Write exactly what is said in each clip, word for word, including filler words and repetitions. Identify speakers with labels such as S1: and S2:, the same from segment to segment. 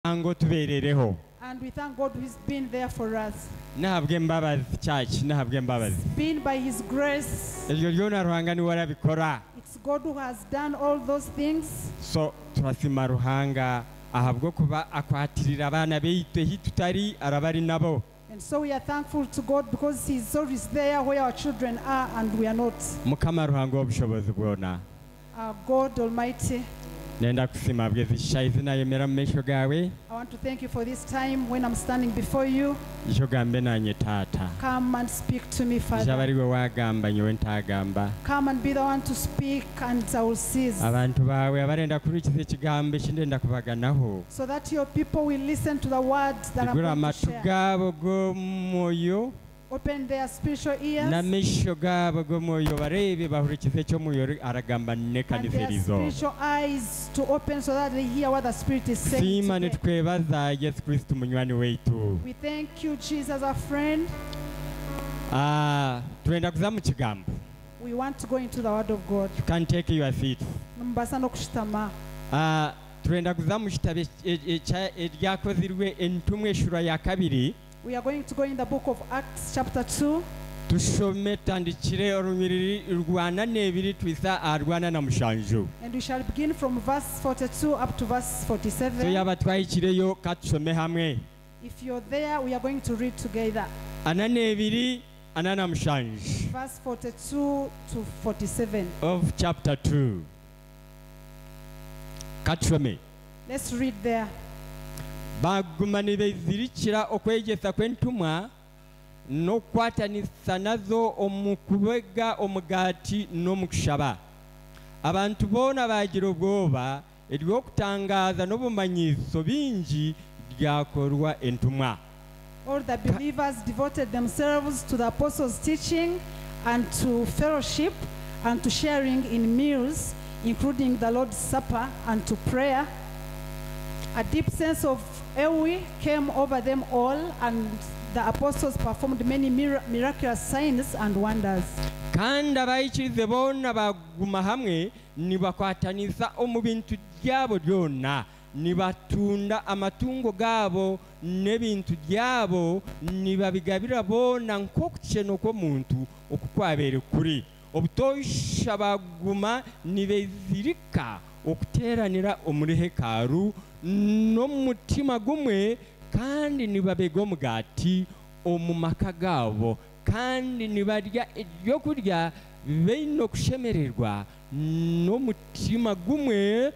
S1: ango tuberereho.
S2: And we thank God who's been there for us.
S1: Nahabwe mbabazi church nahabwe mbabazi.
S2: Been by his grace.
S1: Iryo ryona ruhanga ni warabikora.
S2: It's God who has done all those things.
S1: So turasima ruhanga ahabwo kuba akwatirira abana beitwe hitutari arabari nabo.
S2: And so we are thankful to God because he's always there where our children are and we are not.
S1: Mukama ruhanga w'ubushobozi bwona.
S2: Our God Almighty,
S1: Nenda kusima bwezi shayizina yemera mmesho gawe.
S2: I want to thank you for this time when I'm standing before you.
S1: Isho gambe nanye tata.
S2: Come and speak to me, Father.
S1: Jabari we wagamba nyowe ntagamba.
S2: Come and be the one to speak and I will cease.
S1: Abantu bawe abarenda kurikiza ekigambo kindenda kubaganaho.
S2: So that your people will listen to the words that I'm
S1: Igura
S2: going to share.
S1: matugabo go moyo.
S2: Open their spiritual ears
S1: Na misho gabo go moyo barebe bahurikize cyo moyo aragamba
S2: and their
S1: nekanizerizo.
S2: spiritual eyes to open so that they hear what the Spirit is saying
S1: Sima
S2: today.
S1: nitwebaza Yesu Kristo munywani weitu.
S2: We thank you, Jesus, our friend.
S1: Ah, tuenda kuza mu kigambo.
S2: We want to go into the Word of God.
S1: You can take your seat.
S2: Mbasa no kushitama.
S1: Ah, tuenda kuza mu kitabe eryakozirwe entumwe eshura ya kabiri.
S2: We are going to go in the book of Acts chapter two.
S1: Tushome tandikire orunyiriri rwana nebiri twisa arwana na mushanju.
S2: And we shall begin from verse forty-two up to verse
S1: So
S2: forty-seven.
S1: yaba twayikireyo katusome hamwe.
S2: If you're there, we are going to read together.
S1: Ana nebiri ana na mushanju
S2: Verse forty-two to forty-seven.
S1: of chapter two. Katusome.
S2: Let's read there.
S1: Bagumani bezirikira okwegesa kwentumwa no kwatanisa nazo omukubega omugati no mukushaba. Abantu bona bagira ubwoba eryo kutangaza no bumanyiso bingi byakorwa entumwa.
S2: All the believers devoted themselves to the apostles' teaching and to fellowship and to sharing in meals, including the Lord's Supper, and to prayer. A deep sense of awe came over them all, and the apostles performed many mir- miraculous signs and wonders.
S1: Kandi abayikirize bona baguma hamwe nibakwatanisa omu bintu byabo byonna nibatunda amatungo gabo n'ebintu byabo nibabigabira bona nk'okukeno kw'omuntu okukwabere kuri obutosha baguma nibezirika okuteranira omuri hekaru n'omutima gumwe kandi nibabega omugati omu maka gabo kandi nibarya ebyokurya beine okushemererwa n'omutima gumwe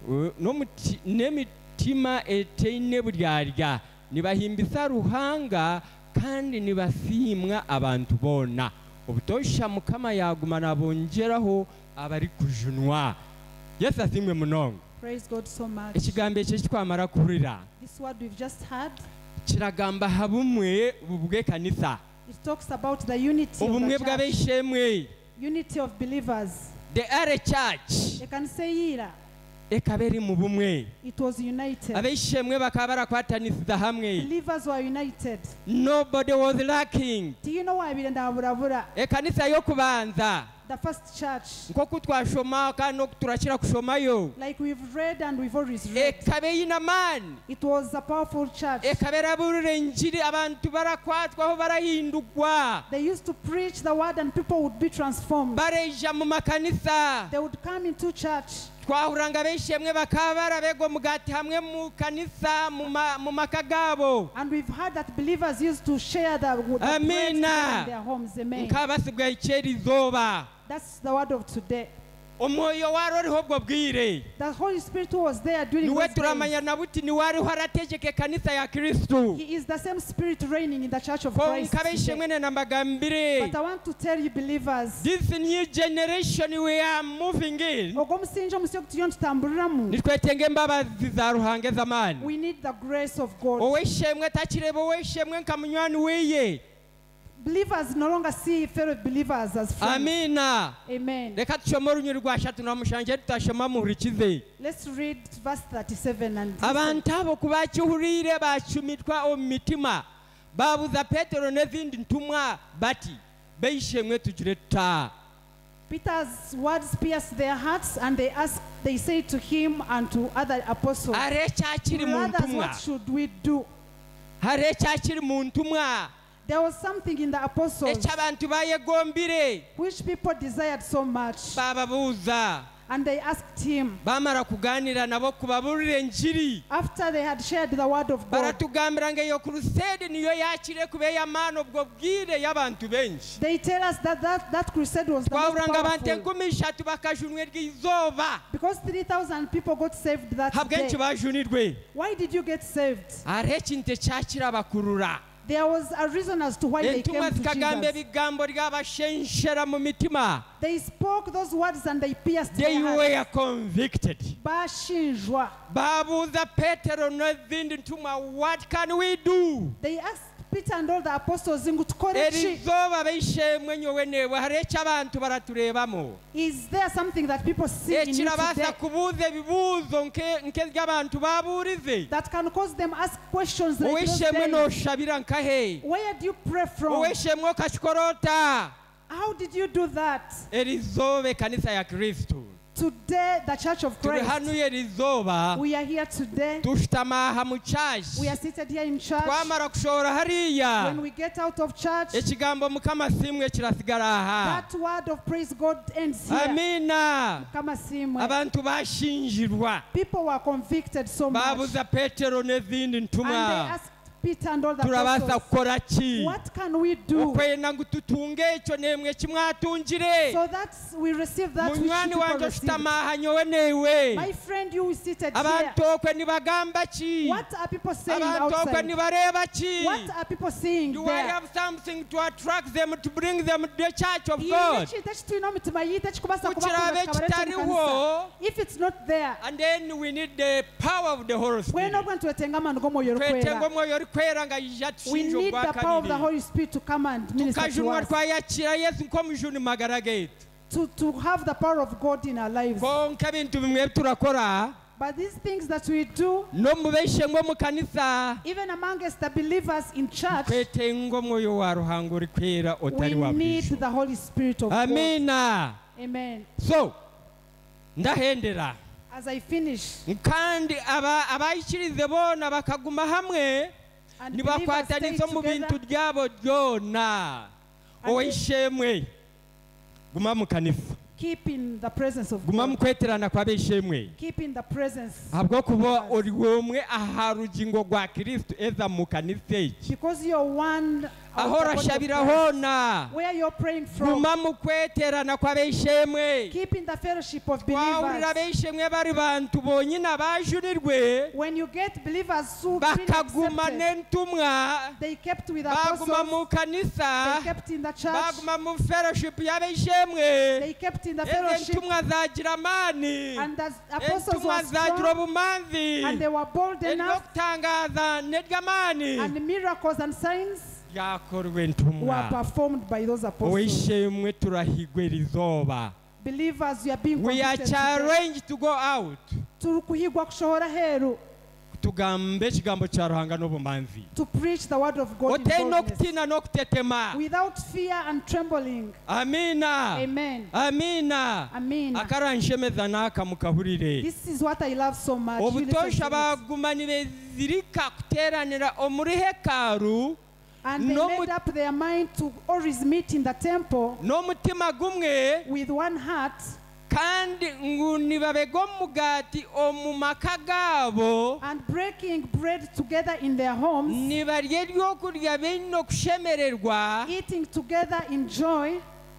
S1: n'emitima eteine buryarya nibahimbisa ruhanga kandi nibasiimwa abantu bona obutosha mukama yaguma nabongeraho abari kujunwa. Yesu asiimwe munonga.
S2: Praise God so much.
S1: Ekigambo ekyo kitwamara kuhurira
S2: This word we've just heard,
S1: kiragamba habumwe bubwe kanisa
S2: it talks about the unity of
S1: obumwe
S2: the church,
S1: bw'abeshemwe
S2: unity of believers.
S1: the are church
S2: Ekanseyira,
S1: ekaberi mu bumwe
S2: it was united.
S1: abeshemwe bakaba barakwatanisiza hamwe.
S2: Believers were united.
S1: Nobody was lacking.
S2: Do you know why we ndaburabura?
S1: Ekanisa y'okubanza
S2: The first church,
S1: nk'oku twashoma kandi n'oku turakira kushomayo
S2: like we've read and we've always read,
S1: ekabe yina maani
S2: it was a powerful church.
S1: ekabe eraburira enjiri abantu barakwatwaho barahindugwa
S2: They used to preach the word and people would be transformed.
S1: bareija mu makanisa.
S2: They would come into church.
S1: Twahuranga beshemwe bakaba barabega omugati hamwe mu kanisa mu ma- mu maka gabo
S2: And we've heard that believers used to share the, the bread
S1: Amen.
S2: together in their homes. Amen.
S1: nk'abasigwa eky'erizooba.
S2: That's the word of today.
S1: Omwoyo wari oriho obwo bwire
S2: The Holy Spirit who was there during
S1: niwe
S2: those
S1: turamanya
S2: days.
S1: na buti niwe ariho arategeka ekanisa ya Kristo.
S2: He is the same Spirit reigning in the church of Christ
S1: konka beshemwe
S2: today.
S1: ne nambagambire
S2: But I want to tell you, believers,
S1: this new generation we are moving in
S2: ogwo musinja omusyo tuyo ntutambuliramu,
S1: nitwetenga embabazi za ruhanga ez'amaani.
S2: we need the grace of God.
S1: oweshemwe takireba oweshemwe nka munywani weye.
S2: Believers no longer see fellow believers as friends.
S1: Amina.
S2: Amen.
S1: Leka tushome orunyiri rwa shatu na mushanje tutashoma muhurikize.
S2: Let's read verse thirty-seven and listen.
S1: Abantu abo kubakihurire bacumitwa omu mitima babuza Petero n'ezindi ntumwa bati beishemwe tugire tuta.
S2: Peter's words pierced their hearts, and they asked, they said to him and to other apostles,
S1: hari ecyakiri mu
S2: brothers,
S1: ntumwa
S2: what should we do?
S1: hari ecyakiri mu ntumwa
S2: There was something in the apostles
S1: ecy'abantu bayegombire
S2: which people desired so much,
S1: bababuuza
S2: and they asked him.
S1: bamara kuganira nabo kubaburira enjiri
S2: After they had shared the word of God,
S1: baratugambira ngo iyo crusade niyo yakire kubeya amana ubwo bwire y'abantu benshi
S2: they tell us that that, that crusade was the most
S1: twabura ngo abantu
S2: powerful,
S1: enkumi eshatu bakajunwe ry'izoba
S2: because three thousand people got saved that
S1: habwenshi
S2: day.
S1: bajunirwe
S2: Why did you get saved?
S1: hariho ekintu ecyakira bakurura
S2: There was a reason as to why they
S1: entumwa
S2: came to
S1: zikagamba
S2: Jesus.
S1: ebigambo ry'abashenshera mu mitima.
S2: They spoke those words and they pierced
S1: They
S2: their hearts.
S1: were convicted.
S2: Bashinjwa.
S1: babuuza petero n'ezindi ntumwa, what can we do?
S2: They asked Peter and all the apostles, ngo tukore ki?
S1: erizooba beishemwe nyowe newe hari eky'abantu baratureebamo
S2: Is there something that people see in you
S1: ekirabaasa
S2: today
S1: kubuuza ebibuuzo nke- nk'eby'abantu babuurize
S2: that can cause them ask questions like those
S1: oweshemwe
S2: days?
S1: n'oshabira nkahe
S2: Where do you pray from?
S1: oweshemwe okakikora ota
S2: How did you do that?
S1: erizooba ekanisa ya kristo
S2: Today, the Church of
S1: turi
S2: Christ,
S1: hanu erizooba
S2: we are here today.
S1: tushutama aha mu
S2: We are
S1: church
S2: seated here in church.
S1: twamara kushoora hariya
S2: When we get out of church,
S1: ekigambo mukama simwe kirasigara aha.
S2: that word of praise God ends here.
S1: Amiina.
S2: Kama simwe.
S1: Abantu bashinjirwa
S2: People were convicted so much.
S1: babuza petero n'ezindi
S2: And they
S1: ntumwa
S2: asked Peter and all the
S1: turabaasa
S2: apostles,
S1: kukora ki
S2: what can we do
S1: okwenda ngu tutunge ekyo nemwe kimwatungire
S2: so that we receive that which
S1: munywani
S2: people
S1: wange
S2: received?
S1: oshutama aha nyowe newe
S2: My friend, you seated here.
S1: abantu okwe nibagamba ki
S2: What are people saying
S1: abantu okwe
S2: outside?
S1: nibareeba ki
S2: What are people saying
S1: do I
S2: there?
S1: have something to attract them to bring them to the church of God? Kukiraba ekitariho,
S2: If it's not there,
S1: And then we need the power of the Holy Spirit.
S2: we're not going to atengama n'omwoyo
S1: twetenga
S2: orikwera.
S1: omwoyo orikwera nga ija
S2: We
S1: tushinja
S2: need the power of the
S1: ogwakabiri
S2: Holy Spirit to come and minister to
S1: tukajunwa
S2: us,
S1: twayakira yesu nk'omujuni mu magara gaitu
S2: to, to have the power of God in our lives.
S1: konka ebintu bimwe turakora
S2: But these things that we do,
S1: no mu beishemwe mu kanisa
S2: even amongst the believers in church,
S1: twetenga omwoyo wa ruhanga orikwera
S2: we
S1: otari wa
S2: need
S1: bwisho.
S2: the Holy Spirit of God.
S1: Amina.
S2: Amen.
S1: So ndahendera
S2: As I finish,
S1: kandi aba abayikirize boona bakaguma hamwe
S2: and believers stay
S1: nibakwataniza mu bintu
S2: together,
S1: byabo byona
S2: And
S1: ow'ishemwe guma mu kanisa
S2: keep in the presence of
S1: guma mu
S2: God.
S1: kweterana kw'ab'ishemwe
S2: Keep in the presence.
S1: habw'okuba ori omwe aha rugingo rwa kristo eza mu kanisa eki
S2: Because you're one of
S1: aho
S2: the body of
S1: orashabira
S2: Christ.
S1: hoona
S2: Where you're praying from.
S1: guma mu kweterana kw'ab'ishemwe
S2: Keep in the fellowship of
S1: twahurira
S2: believers.
S1: ab'ishemwe bari bantu bonyine abajunirwe
S2: When you get believers who've been
S1: bakaguma
S2: accepted,
S1: n'entumwa
S2: they kept with
S1: baguma mu
S2: apostles,
S1: kanisa
S2: they kept in the church,
S1: baguma mu fellowship y'ab'ishemwe
S2: they kept in the
S1: ezo
S2: fellowship,
S1: entumwa zagira amaani
S2: and the apostles
S1: entumwa
S2: were
S1: zagira
S2: strong,
S1: obumanzi
S2: and they were bold enough,
S1: ery'okutangaza n'ery'amaani
S2: and miracles and signs
S1: byakorwa
S2: were
S1: entumwa
S2: performed by those apostles.
S1: ow'ishemwe turahigwa erizooba
S2: Believers, you are being
S1: we are
S2: convicted today.
S1: challenged to go out
S2: Turi kuhigwa kushohora heru,
S1: tugambe ekigambo kya ruhanga n'obumanzi
S2: to preach the word of God in
S1: otari
S2: boldness,
S1: n'okutiina n'okutetema
S2: without fear and trembling.
S1: amiina
S2: Amen.
S1: amiina
S2: Amen.
S1: akaranshemeza n'aka mukahurire
S2: This is what I love so much. You listen
S1: obutosha
S2: to this.
S1: baguma nibezirika kuteranira omuri hekaru
S2: And they
S1: no
S2: made
S1: mu-
S2: up their mind to always meet in the temple
S1: n'omutima gumwe
S2: with one heart,
S1: kandi ngu nibabega omugati omu maka gaabo
S2: and breaking bread together in their homes,
S1: nibarya ebyokurya baine okushemererwa
S2: eating together in joy,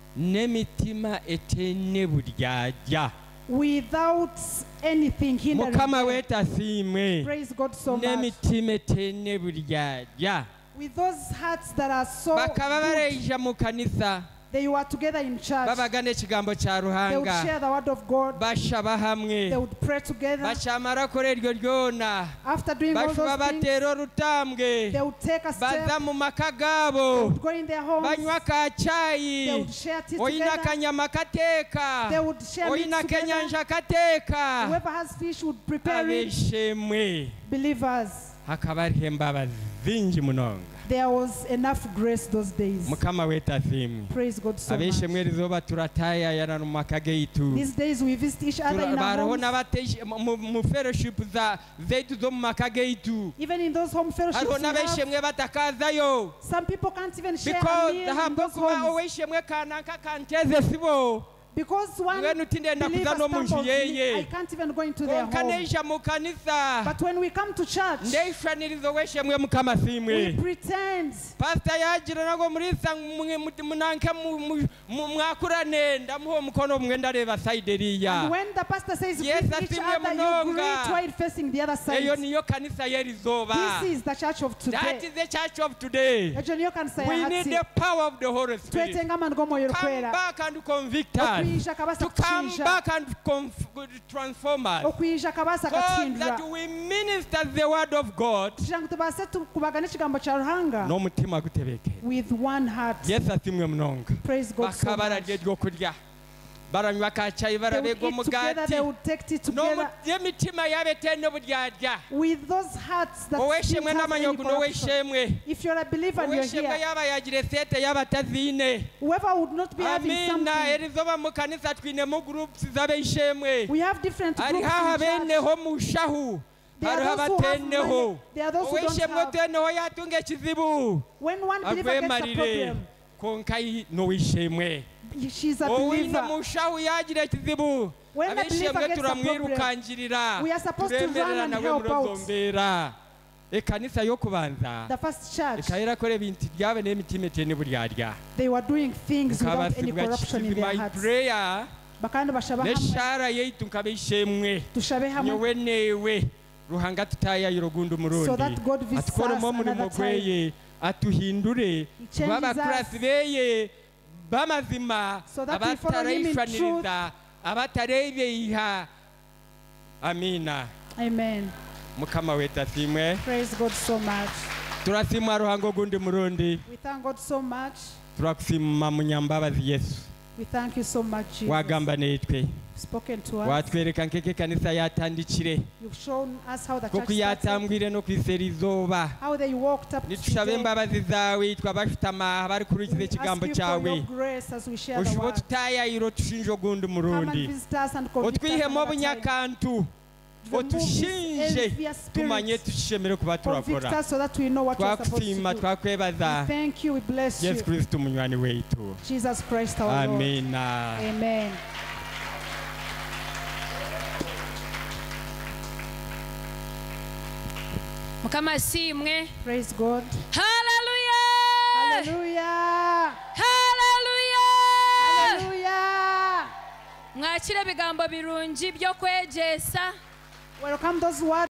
S1: n'emitima eteine buryarya
S2: without anything hindering
S1: mukama
S2: them.
S1: weetasiimwe
S2: Praise God so much.
S1: n'emitima eteine buryarya
S2: With those hearts that are so
S1: bakaba
S2: good,
S1: bareija mu kanisa
S2: they were together in church.
S1: babaga n'ekigambo kya
S2: They would
S1: ruhanga
S2: share the word of God.
S1: bashaba hamwe
S2: They would pray together.
S1: bakyamara kora eryo ryona
S2: After doing all
S1: bashuba
S2: those things,
S1: bateera orutambwe
S2: they would take a
S1: baza
S2: step,
S1: mu maka
S2: they
S1: gaabo
S2: would go in their homes,
S1: banywa ka
S2: they
S1: cyayi
S2: would share tea
S1: oyina
S2: together,
S1: akanyama kateeka
S2: they would share meat
S1: oyina
S2: together.
S1: kenyanja kateeka
S2: Whoever has fish would prepare it.
S1: ab'eshemwe
S2: Believers,
S1: hakaba hariho embabazi zingi munonga
S2: there was enough grace those days.
S1: mukama wetu asimwe
S2: Praise God so much.
S1: abeshemwe rizoba turataya yana mu makageitu
S2: These days we visit each other in our
S1: baraho
S2: homes.
S1: n'abateshe mu fellowship za zetu zo mu makageitu
S2: Even in those home fellowships
S1: hariho
S2: we have,
S1: n'abeshemwe batakazayo
S2: some people can't even share a
S1: because
S2: meal in
S1: habwo
S2: those
S1: kuba
S2: homes.
S1: oweshemwe kanaka kanteze sibo
S2: Because one
S1: Ngwenu tindenda
S2: believer
S1: kuza no mu nzu
S2: stumbles,
S1: yeye.
S2: I can't even go into their home.
S1: konkanesha mu kanisa
S2: But when we come to church,
S1: ndeshwanirizo weshemwe mukama
S2: we
S1: simwe
S2: pretend.
S1: pastor yagira nago murisa munanke mwakurane ndamuho umukono umwe ndareba side riya
S2: And when the pastor says
S1: Yes,
S2: greet each
S1: asimwe
S2: other, you
S1: munonga.
S2: greet while facing the other
S1: eyo
S2: side.
S1: niyo kanisa yerizoba
S2: This is the church of
S1: that
S2: today.
S1: is the church of today
S2: Ejo niyo kanisa ya
S1: we need
S2: hati.
S1: the power of the Holy Spirit
S2: Twetengama ngomo
S1: come
S2: yorukwera.
S1: back and convict us
S2: Okuyisha kabasa
S1: to come
S2: kuchinja.
S1: back and conf- transform us
S2: Okuyisha kabasa
S1: so
S2: kachindra.
S1: that we minister the word of God
S2: Kugira ngo tubase kubagana ikigambo cya Ruhanga
S1: n'umutima gutebeke
S2: with one heart.
S1: Yesu asimwe munonga
S2: Praise God so much.
S1: bakabarage ryo kurya baranywa kacayi
S2: They would
S1: barabega
S2: eat together,
S1: umugati
S2: they would take tea
S1: no
S2: together
S1: y'emitima yabete n'uburyarya
S2: with those hearts that
S1: oweshemwe
S2: didn't have any
S1: n'amanyogo
S2: corruption.
S1: n'oweshemwe
S2: If you're a believer and you're
S1: oweshemwe
S2: here,
S1: yaba yagire sete y'abatazine
S2: whoever would not be having
S1: amina
S2: something,
S1: erizoba mu kanisa twinemu groups z'abeshemwe
S2: we have different
S1: ari
S2: groups
S1: haha
S2: in church.
S1: beneho mushahu
S2: There are
S1: hariho
S2: those who have
S1: abateneho
S2: money. There are those who don't
S1: oweshemwe
S2: have.
S1: tweneho yatunga ekizibu
S2: When one believer gets a
S1: agwemarire
S2: problem,
S1: konka n'oweshemwe
S2: she's a
S1: owine
S2: believer.
S1: mushahu yagira ekizibu
S2: When the believer
S1: abeshemwe
S2: gets a problem,
S1: turamwirukangirira
S2: we are supposed to run
S1: turemerera
S2: and
S1: nawe
S2: help out.
S1: murozombera ekanisa yo kubanza
S2: The first church,
S1: ekayera kora ebintu byabe n'emitima etene buryarya
S2: they were doing things without any
S1: nkabasibwa
S2: corruption in
S1: kikizi
S2: their
S1: my
S2: hearts.
S1: prayer
S2: Bakandi bashaba hamwe,
S1: n'eshara yeitu nkabeshemwe
S2: tushabe hamwe,
S1: nyowe newe ruhanga tutayayira ogundi
S2: so
S1: umurundi
S2: that God visits us
S1: atukoremo omulimo
S2: another time.
S1: gweye atuhindure
S2: changes
S1: tuba abakurasi
S2: us.
S1: beye b'amazima
S2: So that we follow him in
S1: abatarayishwaniriza abatarebeiha amina
S2: Amen.
S1: mukama wetu asimwe
S2: Praise God so much.
S1: turasimwa ruhanga ogundi murundi
S2: We thank God so much.
S1: turakusima munyambabazi yesu
S2: We thank you so much, Jesus.
S1: wagamba netwe
S2: You've spoken to us.
S1: watwereka nk'eke kanisa yatandikire
S2: You've shown us how the
S1: kuko
S2: church started,
S1: yatambwire no kwisera izoba
S2: how they walked up to
S1: nitushabe
S2: today.
S1: embabazi zawe twabashutama bari kurikiza
S2: We ask
S1: ekigambo
S2: you for
S1: cyawe
S2: your grace as we share the
S1: oshuba
S2: word.
S1: tutayayiro tushinja ogundi
S2: Come and
S1: murundi
S2: visit us and convict us
S1: otwihemu
S2: another time.
S1: obunyakantu
S2: Remove this
S1: otushinje
S2: envious
S1: tumanye
S2: spirit.
S1: tushemere kuba
S2: Convict
S1: turakora
S2: us so that we know what we're supposed to
S1: twakusima
S2: do.
S1: twakwebaza
S2: We thank you, we bless
S1: yesu
S2: you.
S1: kristo munywani weitu
S2: Jesus Christ our Lord.
S1: amina
S2: Amen.
S3: mukama simwe
S2: Praise God.
S3: haleluya
S2: Hallelujah.
S3: haleluya
S2: Hallelujah.
S3: mwakire ebigambo birungi byo kwegyesa
S2: Welcome those words.